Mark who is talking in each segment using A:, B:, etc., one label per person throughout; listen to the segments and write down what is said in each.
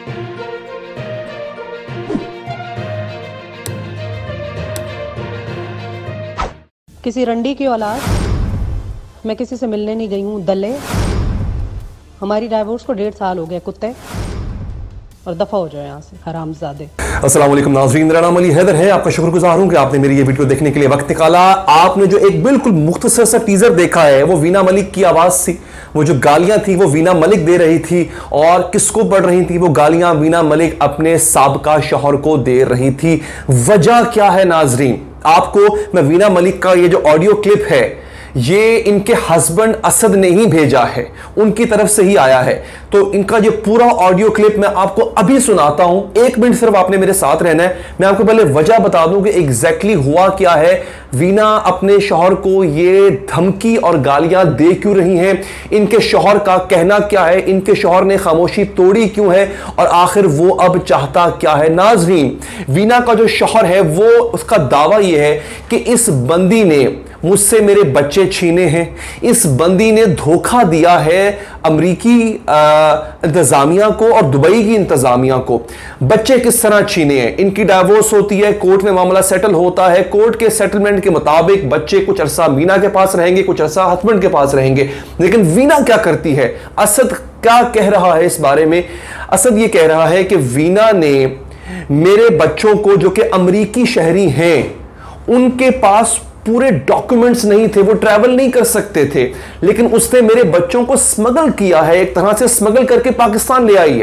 A: किसी रंडी की औलाद, मैं किसी से मिलने नहीं गई हूँ दल्ले। हमारी डाइवोर्स को 1.5 साल हो गए कुत्ते, और दफा हो जाए यहाँ से हरामजादे।
B: अस्सलाम वालेकुम नाज़रीन, मेरा नाम अली हैदर है। आपका शुक्रगुजार हूं कि आपने मेरी ये वीडियो देखने के लिए वक्त निकाला। आपने जो एक बिल्कुल मुख्तसर सा टीजर देखा है वो वीना मलिक की आवाज थी। वो जो गालियां थी वो वीना मलिक दे रही थी, और किसको पड़ रही थी वो गालियां? वीना मलिक अपने साबका शौहर को दे रही थी। वजह क्या है नाज़रीन? आपको मैं वीना मलिक का ये जो ऑडियो क्लिप है ये इनके हस्बैंड असद ने ही भेजा है, उनकी तरफ से ही आया है। तो इनका ये पूरा ऑडियो क्लिप मैं आपको अभी सुनाता हूं। 1 मिनट सिर्फ आपने मेरे साथ रहना है। मैं आपको पहले वजह बता दूं कि एग्जैक्टली हुआ क्या है। वीना अपने शौहर को ये धमकी और गालियां दे क्यों रही हैं, इनके शौहर का कहना क्या है, इनके शौहर ने खामोशी तोड़ी क्यों है, और आखिर वो अब चाहता क्या है। नाज़रीन, वीना का जो शौहर है वो उसका दावा यह है कि इस बंदी ने मुझसे मेरे बच्चे छीने हैं, इस बंदी ने धोखा दिया है अमरीकी इंतजामिया को और दुबई की इंतजामिया को। बच्चे किस तरह छीने हैं? इनकी डाइवोर्स होती है, कोर्ट में मामला सेटल होता है। कोर्ट के सेटलमेंट के मुताबिक बच्चे कुछ अरसा वीना के पास रहेंगे, कुछ अरसा हस्बैंड के पास रहेंगे। लेकिन वीना क्या करती है? असद क्या कह रहा है इस बारे में? असद ये कह रहा है कि वीना ने मेरे बच्चों को, जो कि अमरीकी शहरी हैं, उनके पास पूरे डॉक्यूमेंट्स नहीं थे, वो ट्रैवल नहीं कर सकते थे, लेकिन उसने मेरे बच्चों को स्मगल किया है, एक तरह से स्मगल करके पाकिस्तान ले आई है।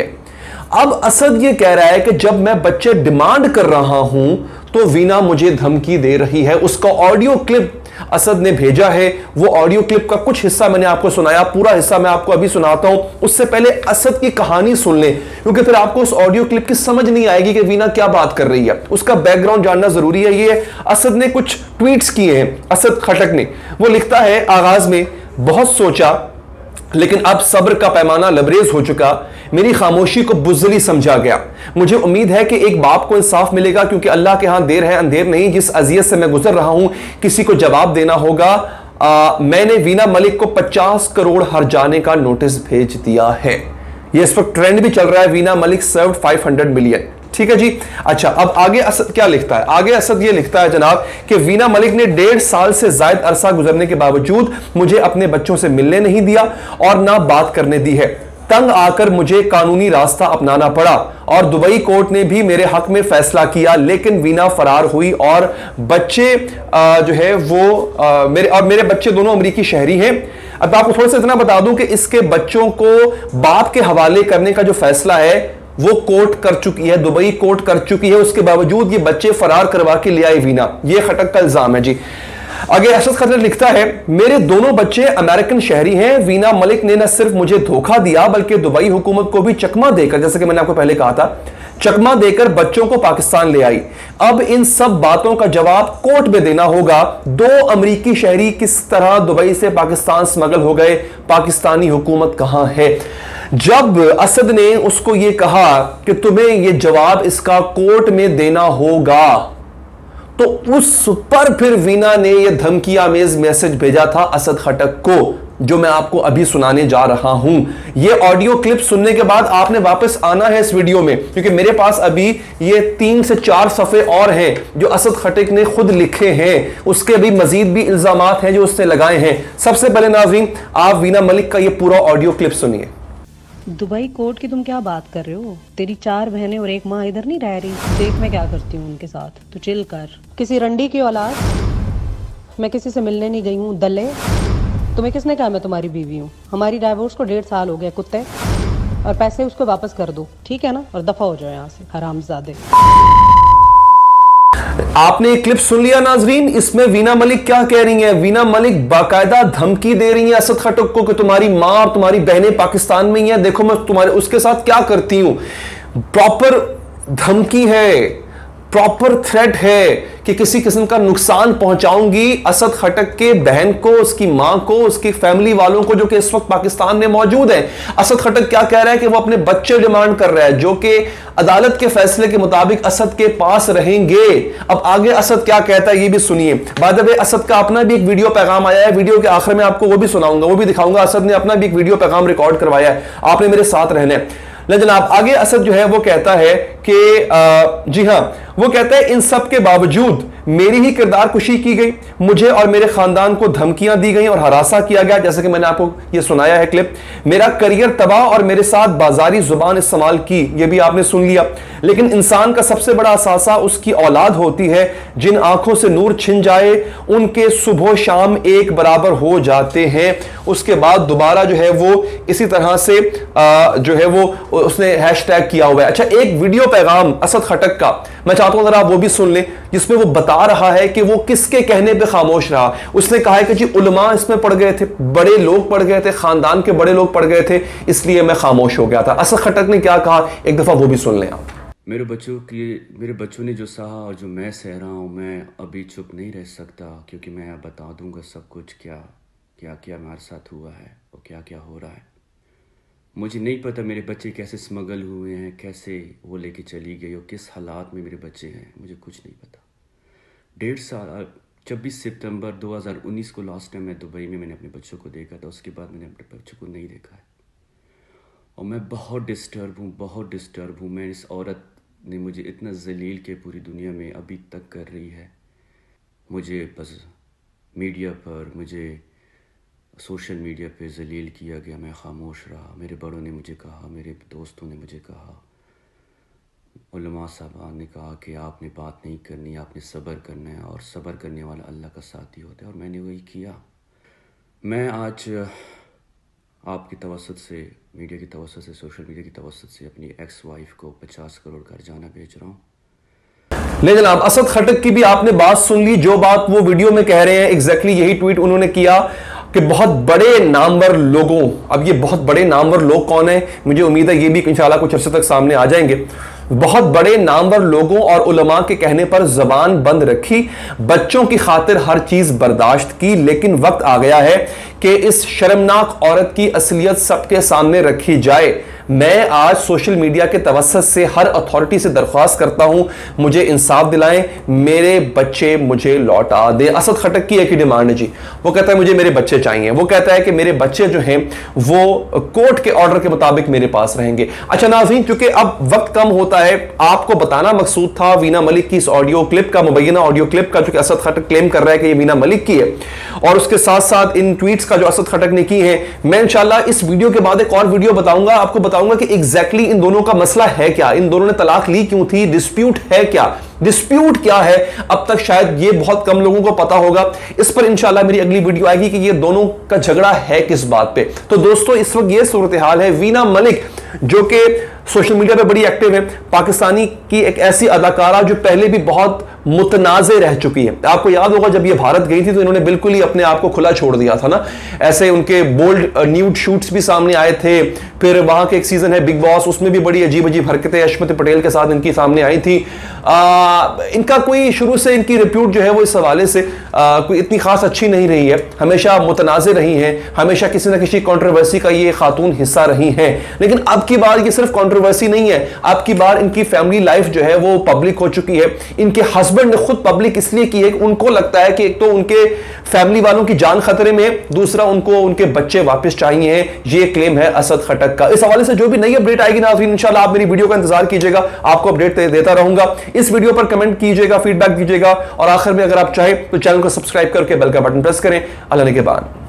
B: अब असद ये कह रहा है कि जब मैं बच्चे डिमांड कर रहा हूं तो वीना मुझे धमकी दे रही है। उसका ऑडियो क्लिप असद ने भेजा है। वो ऑडियो क्लिप का कुछ हिस्सा मैंने आपको सुनाया, पूरा हिस्सा मैं आपको अभी सुनाता हूं। उससे पहले असद की कहानी सुन लें, क्योंकि फिर आपको उस ऑडियो क्लिप की समझ नहीं आएगी कि वीना क्या बात कर रही है। उसका बैकग्राउंड जानना जरूरी है। ये असद ने कुछ ट्वीट्स किए हैं, असद खटक ने। वो लिखता है आगाज में, बहुत सोचा लेकिन अब सब्र का पैमाना लबरेज हो चुका, मेरी खामोशी को बुज़दिली समझा गया। मुझे उम्मीद है कि एक बाप को इंसाफ मिलेगा, क्योंकि अल्लाह के यहां देर है अंधेर नहीं। जिस अजियत से मैं गुजर रहा हूं किसी को जवाब देना होगा। मैंने वीना मलिक को 50 करोड़ हर जाने का नोटिस भेज दिया है। यह इस वक्त ट्रेंड भी चल रहा है, वीना मलिक सर्व्ड 500 मिलियन। ठीक है जी। अच्छा, अब आगे असद क्या लिखता है? आगे असद ये लिखता है जनाब कि वीना मलिक ने 1.5 साल से ज्यादा अरसा गुजरने के बावजूद मुझे अपने बच्चों से मिलने नहीं दिया और ना बात करने दी है। तंग आकर मुझे कानूनी रास्ता अपनाना पड़ा और दुबई कोर्ट ने भी मेरे हक में फैसला किया, लेकिन वीना फरार हुई और बच्चे जो है वो मेरे बच्चे दोनों अमरीकी शहरी हैं। अब आपको थोड़ा सा इतना बता दूं कि इसके बच्चों को बाप के हवाले करने का जो फैसला है वो कोर्ट कर चुकी है, दुबई कोर्ट कर चुकी है। उसके बावजूद ये बच्चे फरार करवा के ले आई वीना। ये खटक का इल्जाम है जी। आगे असद खटर लिखता है, मेरे दोनों बच्चे अमेरिकन शहरी हैं। वीना मलिक ने न सिर्फ मुझे धोखा दिया बल्कि दुबई हुकूमत को भी चकमा देकर, जैसे कि मैंने आपको पहले कहा था, चकमा देकर बच्चों को पाकिस्तान ले आई। अब इन सब बातों का जवाब कोर्ट में देना होगा। 2 अमरीकी शहरी किस तरह दुबई से पाकिस्तान स्मगल हो गए? पाकिस्तानी हुकूमत कहां है? जब असद ने उसको यह कहा कि तुम्हें यह जवाब इसका कोर्ट में देना होगा, तो उस पर फिर वीना ने यह धमकी आमेज मैसेज भेजा था असद खटक को, जो मैं आपको अभी सुनाने जा रहा हूं। यह ऑडियो क्लिप सुनने के बाद आपने वापस आना है इस वीडियो में, क्योंकि मेरे पास अभी ये 3 से 4 सफ़े और हैं जो असद खटक ने खुद लिखे हैं। उसके भी मजीद भी इल्जामात हैं जो उसने लगाए हैं। सबसे पहले नाज़रीन, आप वीना मलिक का यह पूरा ऑडियो क्लिप सुनिए।
A: दुबई कोर्ट की तुम क्या बात कर रहे हो? तेरी 4 बहनें और 1 माँ इधर नहीं रह रही? देख मैं क्या करती हूँ उनके साथ, तो चिल कर। किसी रंडी की औलाद, मैं किसी से मिलने नहीं गई हूँ दल्ले। तुम्हें किसने कहा मैं तुम्हारी बीवी हूँ? हमारी डाइवोर्स को 1.5 साल हो गए कुत्ते, और पैसे उसको वापस कर दो, ठीक है ना, और दफा हो जाओ यहाँ से हरामजादे।
B: आपने एक क्लिप सुन लिया नाजरीन। इसमें वीना मलिक क्या कह रही हैं? वीना मलिक बाकायदा धमकी दे रही है असद खटक को कि तुम्हारी मां और तुम्हारी बहनें पाकिस्तान में ही हैं, देखो मैं तुम्हारे उसके साथ क्या करती हूं। प्रॉपर धमकी है, प्रॉपर थ्रेट है कि किसी किस्म का नुकसान पहुंचाऊंगी असद खटक के बहन को, उसकी मां को, उसकी फैमिली वालों को, जो कि इस वक्त पाकिस्तान में मौजूद हैं। असद खटक क्या कह रहा है कि वो अपने बच्चे डिमांड कर रहा है, जो कि अदालत के फैसले के मुताबिक असद के पास रहेंगे। अब आगे असद क्या कहता है ये भी सुनिए। बाय द वे, असद का अपना भी एक वीडियो पैगाम आया है, वीडियो के आखिर में आपको वो भी सुनाऊंगा, वो भी दिखाऊंगा। असद ने अपना भी एक वीडियो पैगाम रिकॉर्ड करवाया है, आपने मेरे साथ रहना है। ले जनाब आगे असद जो है वो कहता है कि जी हां, वो कहता है इन सब के बावजूद मेरी ही किरदार कुशी की गई, मुझे और मेरे खानदान को धमकियां दी गई और हरासा किया गया, जैसे कि मैंने आपको ये सुनाया है क्लिप। मेरा करियर तबाह और मेरे साथ बाजारी जुबान इस्तेमाल की, ये भी आपने सुन लिया। लेकिन इंसान का सबसे बड़ा असासा उसकी औलाद होती है। जिन आंखों से नूर छिन जाए उनके सुबह शाम एक बराबर हो जाते हैं। उसके बाद दोबारा जो है वो इसी तरह से जो है वो उसने हैशटैग किया हुआ है। अच्छा, एक वीडियो पैगाम असद खटक का मैं चाहता हूं जरा आप वो भी सुन लें, जिसमें वो बता रहा है कि वो किसके कहने पे खामोश रहा। उसने कहा है कि जी उलमा इसमें पड़ गए थे, बड़े लोग पड़ गए थे, खानदान के बड़े लोग पड़ गए थे, इसलिए मैं खामोश हो गया था। असद खटक ने क्या कहा, एक दफा वो भी सुन लें आप।
C: मेरे बच्चों ने जो सहा और जो मैं सह रहा हूँ, मैं अभी चुप नहीं रह सकता, क्योंकि मैं बता दूंगा सब कुछ, क्या क्या क्या हमारे साथ हुआ है और क्या क्या हो रहा है। मुझे नहीं पता मेरे बच्चे कैसे स्मगल हुए हैं, कैसे वो लेके चली गई और किस हालात में मेरे बच्चे हैं, मुझे कुछ नहीं पता। 1.5 साल 24 सितंबर 2019 को लास्ट टाइम मैं दुबई में मैंने अपने बच्चों को देखा था। उसके बाद मैंने अपने बच्चों को नहीं देखा है और मैं बहुत डिस्टर्ब हूँ। मैं इस औरत ने मुझे इतना जलील के पूरी दुनिया में अभी तक कर रही है। मुझे बस मीडिया पर, मुझे सोशल मीडिया पे जलील किया गया, मैं खामोश रहा। मेरे बड़ों ने मुझे कहा, मेरे दोस्तों ने मुझे कहा, उलमा साहबान ने कहा कि आपने बात नहीं करनी, आपने सब्र करना है और सब्र करने वाला अल्लाह का साथी होता है, और मैंने वही किया। मैं आज आपकी तवस्सुत से, मीडिया की तवस्सुत से, सोशल मीडिया की तवस्सुत से अपनी एक्स वाइफ को 50 करोड़ कर्जाना भेज रहा हूँ।
B: ले जनाब असद खटक की भी आपने बात सुन ली। जो बात वो वीडियो में कह रहे हैं एग्जैक्टली यही ट्वीट उन्होंने किया कि बहुत बड़े नामवर लोगों, अब ये बहुत बड़े नामवर लोग कौन है, मुझे उम्मीद है ये भी इंशाल्लाह कुछ अर्से तक सामने आ जाएंगे। बहुत बड़े नामवर लोगों और उलमा के कहने पर जबान बंद रखी, बच्चों की खातिर हर चीज बर्दाश्त की, लेकिन वक्त आ गया है कि इस शर्मनाक औरत की असलियत सबके सामने रखी जाए। मैं आज सोशल मीडिया के तवस्सुत से हर अथॉरिटी से दरख्वास्त करता हूं, मुझे इंसाफ दिलाएं, मेरे बच्चे मुझे लौटा दें। असद खटक की एक ही डिमांड है जी, वो कहता है मुझे मेरे बच्चे चाहिए। वो कहता है कि मेरे बच्चे जो हैं वो कोर्ट के ऑर्डर के मुताबिक मेरे पास रहेंगे। अच्छा नाज़रीन, क्योंकि अब वक्त कम होता है, आपको बताना मकसूद था वीना मलिक की इस ऑडियो क्लिप का, मुबैना ऑडियो क्लिप का, जो कि असद खटक क्लेम कर रहा है कि ये वीना मलिक की है, और उसके साथ साथ इन ट्वीट्स का जो असद खटक ने की है। मैं इंशाल्लाह इस वीडियो के बाद एक और वीडियो बताऊंगा, आपको बताऊंगा कि एग्जैक्टली इन दोनों का मसला है क्या, इन दोनों ने तलाक ली क्यों थी, डिस्प्यूट है क्या, डिस्प्यूट क्या है। अब तक शायद ये बहुत कम लोगों को पता होगा। इस पर इंशाल्लाह मेरी अगली वीडियो आएगी कि ये दोनों का झगड़ा है किस बात पे। तो दोस्तों इस वक्त ये सूरत हाल है। वीना मलिक जो कि सोशल मीडिया पे बड़ी एक्टिव है, पाकिस्तानी की एक ऐसी अदाकारा जो पहले भी बहुत मुतनाज़े रह चुकी है। आपको याद होगा जब ये भारत गई थी तो इन्होंने बिल्कुल ही अपने आप को खुला छोड़ दिया था ना, ऐसे उनके बोल्ड न्यूड शूट्स भी सामने आए थे। फिर वहां के एक सीजन है बिग बॉस, उसमें भी बड़ी अजीब अजीब हरकतें अश्मत पटेल के साथ इनकी सामने आई थी। इनका कोई शुरू से इनकी रिप्यूट जो है वो इस हवाले से कोई इतनी खास अच्छी नहीं रही है, हमेशा मुतनाज़े रही हैं, हमेशा किसी ना किसी कंट्रोवर्सी का ये खातून हिस्सा रही हैं। लेकिन अब की बार ये सिर्फ कंट्रोवर्सी नहीं है, अब की बार इनकी फैमिली लाइफ जो है वो पब्लिक हो चुकी है। इनके हस्बैंड ने खुद पब्लिक इसलिए की है कि उनको लगता है कि एक तो उनके फैमिली वालों की जान खतरे में, दूसरा उनको उनके बच्चे वापस चाहिए। ये क्लेम है असद खटक का। इस हवाले से जो भी नई अपडेट आएगी नाज़रीन इंशाल्लाह आप मेरी वीडियो का इंतजार कीजिएगा, आपको अपडेट देता रहूंगा। इस वीडियो पर कमेंट कीजिएगा, फीडबैक दीजिएगा, और आखिर में अगर आप चाहें तो चैनल को सब्सक्राइब करके बेल का बटन प्रेस करें। अल्लाह ने के बाद।